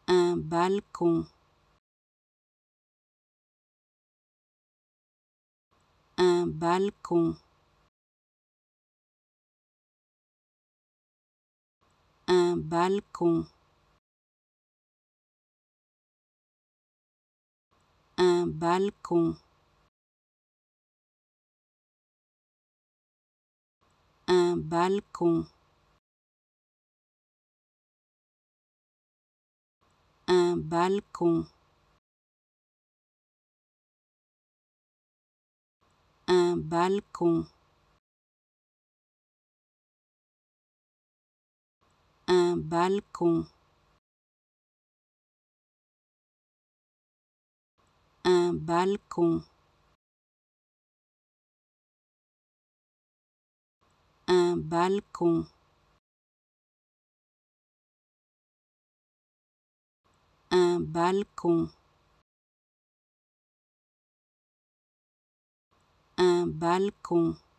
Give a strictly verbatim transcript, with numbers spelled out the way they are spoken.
un balcon, un balcon, un balcon, un balcon, un balcon, un balcon, un balcon, un balcon, un balcon, un balcon, un balcon, un balcon.